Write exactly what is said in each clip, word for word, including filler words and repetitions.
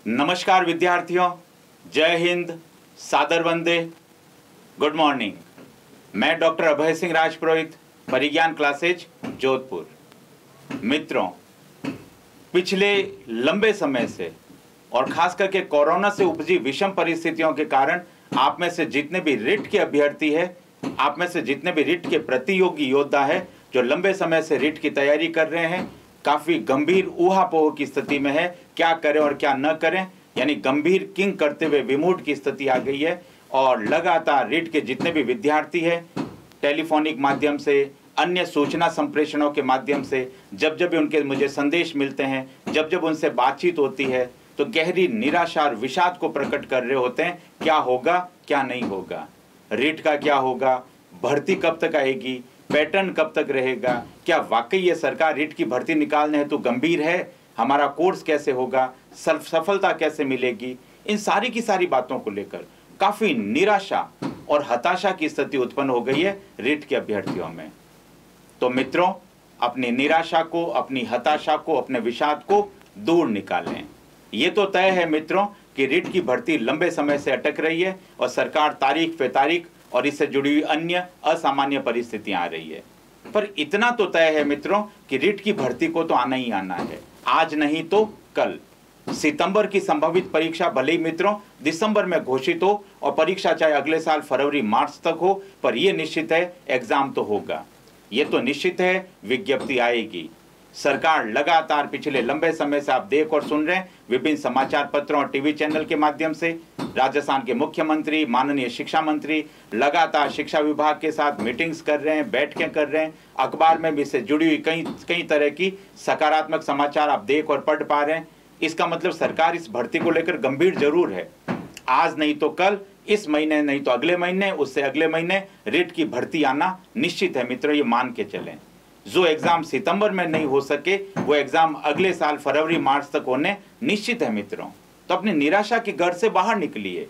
नमस्कार विद्यार्थियों, जय हिंद, सादर वंदे, गुड मॉर्निंग। मैं डॉक्टर अभय सिंह राजपुरोहित, परिज्ञान क्लासेज जोधपुर। मित्रों, पिछले लंबे समय से और खास करके कोरोना से उपजी विषम परिस्थितियों के कारण आप में से जितने भी रिट के अभ्यर्थी है, आप में से जितने भी रिट के प्रतियोगी योद्धा है जो लंबे समय से रिट की तैयारी कर रहे हैं, काफी गंभीर ऊहापोह की स्थिति में है, क्या करें और क्या न करें, यानी गंभीर किंग करते हुए विमूढ़ की स्थिति आ गई है। और लगातार रिट के जितने भी विद्यार्थी हैं, टेलीफोनिक माध्यम से, अन्य सूचना संप्रेषणों के माध्यम से जब जब भी उनके मुझे संदेश मिलते हैं, जब जब उनसे बातचीत होती है, तो गहरी निराशा और विषाद को प्रकट कर रहे होते हैं। क्या होगा, क्या नहीं होगा, रिट का क्या होगा, भर्ती कब तक आएगी, पैटर्न कब तक रहेगा, क्या वाकई ये सरकार रिट की भर्ती निकालने हेतु गंभीर है, हमारा कोर्स कैसे होगा, सफलता कैसे मिलेगी, इन सारी की सारी बातों को लेकर काफी निराशा और हताशा की स्थिति उत्पन्न हो गई है रिट के अभ्यर्थियों में। तो मित्रों, अपनी निराशा को, अपनी हताशा को, अपने विषाद को दूर निकालें। ये तो तय है मित्रों कि रिट की भर्ती लंबे समय से अटक रही है और सरकार तारीख पे तारीख और इससे जुड़ी हुई अन्य असामान्य परिस्थितियां आ रही है। पर इतना तो तय है मित्रों कि रिट की भर्ती को तो आना ही आना है, आज नहीं तो कल। सितंबर की संभावित परीक्षा भले ही मित्रों दिसंबर में घोषित हो और परीक्षा चाहे अगले साल फरवरी मार्च तक हो, पर यह निश्चित है एग्जाम तो होगा। ये तो निश्चित है विज्ञप्ति आएगी। सरकार लगातार पिछले लंबे समय से आप देख और सुन रहे हैं, विभिन्न समाचार पत्रों और टीवी चैनल के माध्यम से राजस्थान के मुख्यमंत्री, माननीय शिक्षा मंत्री लगातार शिक्षा विभाग के साथ मीटिंग्स कर रहे हैं, बैठकें कर रहे हैं। अखबार में भी इससे जुड़ी हुई कई कई तरह की सकारात्मक समाचार आप देख और पढ़ पा रहे हैं। इसका मतलब सरकार इस भर्ती को लेकर गंभीर जरूर है। आज नहीं तो कल, इस महीने नहीं तो अगले महीने, उससे अगले महीने रिट की भर्ती आना निश्चित है मित्रों, ये मान के चलें। जो एग्जाम सितंबर में नहीं हो सके वो एग्जाम अगले साल फरवरी मार्च तक होने निश्चित है मित्रों। तो अपनी निराशा के घर से बाहर निकलिए।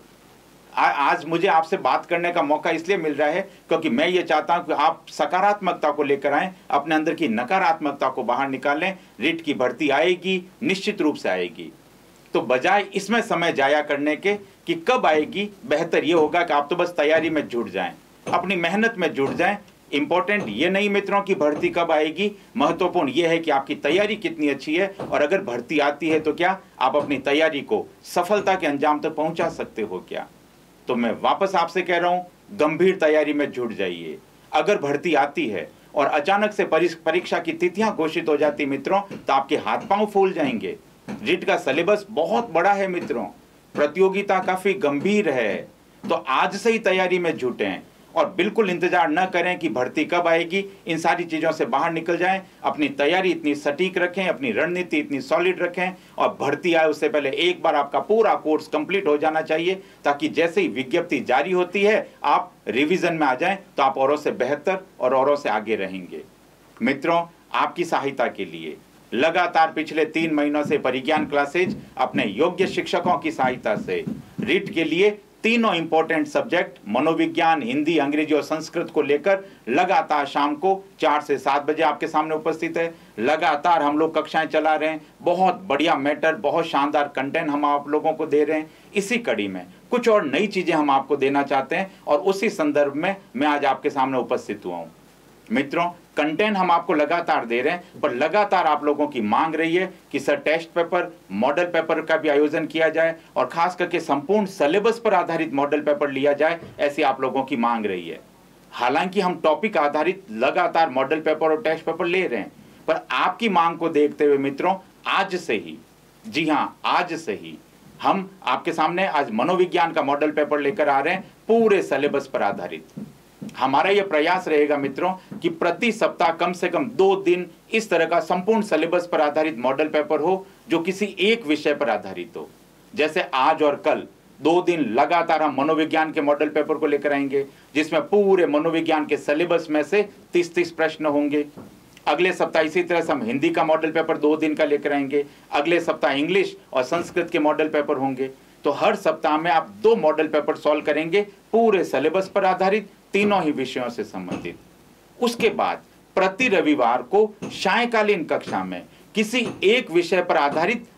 आज मुझे आपसे बात करने का मौका इसलिए मिल रहा है क्योंकि मैं ये चाहता हूं कि आप सकारात्मकता को लेकर आएं, अपने अंदर की नकारात्मकता को बाहर निकालें। रिट की भर्ती आएगी, निश्चित रूप से आएगी। तो बजाय इसमें समय जाया करने के कि कब आएगी, बेहतर ये होगा कि आप तो बस तैयारी में जुट जाएं, अपनी मेहनत में जुट जाएं। इंपॉर्टेंट ये नहीं मित्रों की भर्ती कब आएगी, महत्वपूर्ण ये है कि आपकी तैयारी कितनी अच्छी है और अगर भर्ती आती है तो क्या आप अपनी तैयारी को सफलता के अंजाम तक पहुंचा सकते हो क्या। तो मैं वापस आपसे कह रहा हूं, गंभीर तैयारी में जुट जाइए। अगर भर्ती आती है और अचानक से परीक्षा की तिथियां घोषित हो जाती मित्रों, तो आपके हाथ पांव फूल जाएंगे। रिट का सिलेबस बहुत बड़ा है मित्रों, प्रतियोगिता काफी गंभीर है। तो आज से ही तैयारी में जुटें और बिल्कुल इंतजार न करें कि भर्ती कब आएगी। इन सारी चीजों से बाहर निकल जाएं, अपनी तैयारी इतनी सटीक रखें, अपनी रणनीति इतनी सॉलिड रखें और भर्ती आए उससे पहले एक बार आपका पूरा कोर्स कंप्लीट हो जाना चाहिए, ताकि जैसे ही विज्ञप्ति जारी होती है आप रिवीजन में आ जाएं, तो आप औरों से बेहतर और औरों से आगे रहेंगे। मित्रों, आपकी सहायता के लिए लगातार पिछले तीन महीनों से परिज्ञान क्लासेज अपने योग्य शिक्षकों की सहायता से रिट के लिए तीनों इंपॉर्टेंट सब्जेक्ट मनोविज्ञान, हिंदी, अंग्रेजी और संस्कृत को लेकर लगातार शाम को चार से सात बजे आपके सामने उपस्थित है। लगातार हम लोग कक्षाएं चला रहे हैं, बहुत बढ़िया मैटर, बहुत शानदार कंटेंट हम आप लोगों को दे रहे हैं। इसी कड़ी में कुछ और नई चीजें हम आपको देना चाहते हैं और उसी संदर्भ में मैं आज आपके सामने उपस्थित हुआ हूं। मित्रों, कंटेंट हम आपको लगातार दे रहे हैं, पर लगातार आप लोगों की मांग रही है कि sir test paper, model paper का भी आयोजन किया जाए और खास करके संपूर्ण सिलेबस पर आधारित मॉडल पेपर लिया जाए, ऐसी आप लोगों की मांग रही है। हालांकि हम टॉपिक आधारित लगातार मॉडल पेपर और टेस्ट पेपर ले रहे हैं, पर आपकी मांग को देखते हुए मित्रों आज से ही, जी हाँ आज से ही हम आपके सामने आज मनोविज्ञान का मॉडल पेपर लेकर आ रहे हैं, पूरे सिलेबस पर आधारित। हमारा यह प्रयास रहेगा मित्रों कि प्रति सप्ताह कम से कम दो दिन इस तरह का संपूर्ण सिलेबस पर आधारित मॉडल पेपर हो जो किसी एक विषय पर आधारित हो। जैसे आज और कल दो दिन लगातार हम मनोविज्ञान के मॉडल पेपर को लेकर आएंगे, जिसमें पूरे मनोविज्ञान के सिलेबस में से तीस तीस प्रश्न होंगे। अगले सप्ताह इसी तरह से हम हिंदी का मॉडल पेपर दो दिन का लेकर आएंगे। अगले सप्ताह इंग्लिश और संस्कृत के मॉडल पेपर होंगे। तो हर सप्ताह में आप दो मॉडल पेपर सॉल्व करेंगे, पूरे सिलेबस पर आधारित, तीनों ही विषयों से संबंधित। उसके बाद प्रति रविवार को सायंकालीन कक्षा में किसी एक विषय पर आधारित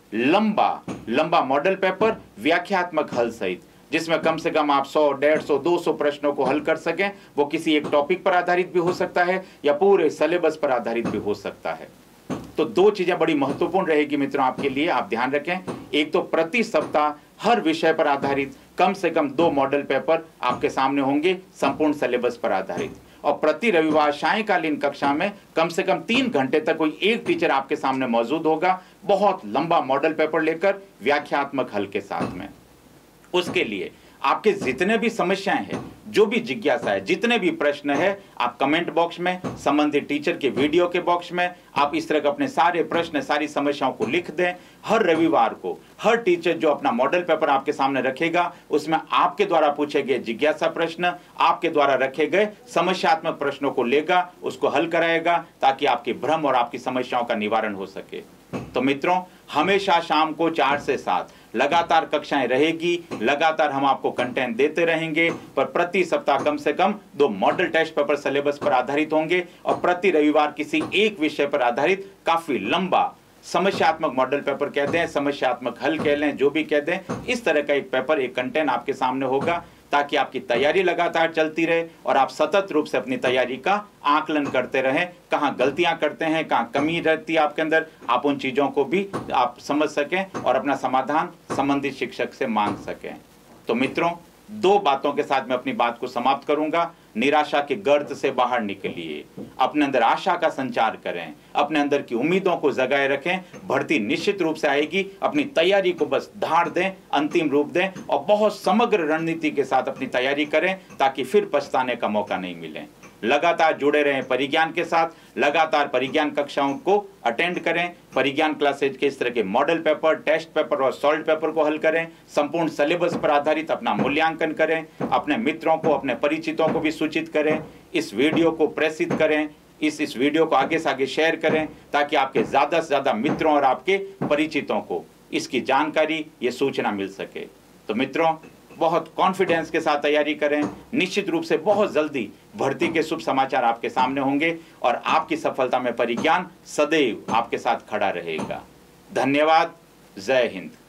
लंबा लंबा मॉडल पेपर व्याख्यात्मक हल सहित, जिसमें कम से कम आप सौ, डेढ़ सौ, दो सौ प्रश्नों को हल कर सकें। वो किसी एक टॉपिक पर आधारित भी हो सकता है या पूरे सिलेबस पर आधारित भी हो सकता है। तो दो चीजें बड़ी महत्वपूर्ण रहेगी मित्रों आपके लिए, आप ध्यान रखें। एक तो प्रति सप्ताह हर विषय पर आधारित कम से कम दो मॉडल पेपर आपके सामने होंगे संपूर्ण सिलेबस पर आधारित, और प्रति रविवार सायंकालीन कक्षा में कम से कम तीन घंटे तक कोई एक टीचर आपके सामने मौजूद होगा, बहुत लंबा मॉडल पेपर लेकर व्याख्यात्मक हल के साथ में। उसके लिए आपके जितने भी समस्याएं हैं, जो भी जिज्ञासा है, जितने भी प्रश्न है, आप कमेंट बॉक्स में, संबंधित टीचर के वीडियो के बॉक्स में आप इस तरह के अपने सारे प्रश्न, सारी समस्याओं को लिख दें। हर रविवार को हर टीचर जो अपना मॉडल पेपर आपके सामने रखेगा, उसमें आपके द्वारा पूछे गए जिज्ञासा प्रश्न, आपके द्वारा रखे गए समस्यात्मक प्रश्नों को लेगा, उसको हल कराएगा, ताकि आपके भ्रम और आपकी समस्याओं का निवारण हो सके। तो मित्रों, हमेशा शाम को चार से सात लगातार कक्षाएं रहेगी, लगातार हम आपको कंटेंट देते रहेंगे, पर प्रति सप्ताह कम से कम दो मॉडल टेस्ट पेपर सिलेबस पर आधारित होंगे, और प्रति रविवार किसी एक विषय पर आधारित काफी लंबा समस्यात्मक मॉडल पेपर कहते हैं, समस्यात्मक हल कह लें, जो भी कहते हैं, इस तरह का एक पेपर, एक कंटेंट आपके सामने होगा, ताकि आपकी तैयारी लगातार चलती रहे और आप सतत रूप से अपनी तैयारी का आकलन करते रहें। कहाँ गलतियां करते हैं, कहाँ कमी रहती है आपके अंदर, आप उन चीजों को भी आप समझ सकें और अपना समाधान संबंधित शिक्षक से मांग सकें। तो मित्रों, दो बातों के साथ मैं अपनी बात को समाप्त करूंगा। निराशा के गर्त से बाहर निकलिए, अपने अंदर आशा का संचार करें, अपने अंदर की उम्मीदों को जगाए रखें। भर्ती निश्चित रूप से आएगी, अपनी तैयारी को बस धार दें, अंतिम रूप दें, और बहुत समग्र रणनीति के साथ अपनी तैयारी करें, ताकि फिर पछताने का मौका नहीं मिले। लगातार जुड़े रहें परिज्ञान के साथ, लगातार परिज्ञान कक्षाओं को अटेंड करें, परिज्ञान क्लासेज के इस तरह के मॉडल पेपर, टेस्ट पेपर और सॉल्व पेपर को हल करें, संपूर्ण सिलेबस पर आधारित अपना मूल्यांकन करें, अपने मित्रों को, अपने परिचितों को भी सूचित करें, इस वीडियो को प्रेषित करें, इस इस वीडियो को आगे से आगे शेयर करें, ताकि आपके ज्यादा से ज्यादा मित्रों और आपके परिचितों को इसकी जानकारी, ये सूचना मिल सके। तो मित्रों, बहुत कॉन्फिडेंस के साथ तैयारी करें, निश्चित रूप से बहुत जल्दी भर्ती के शुभ समाचार आपके सामने होंगे, और आपकी सफलता में परिज्ञान सदैव आपके साथ खड़ा रहेगा। धन्यवाद। जय हिंद।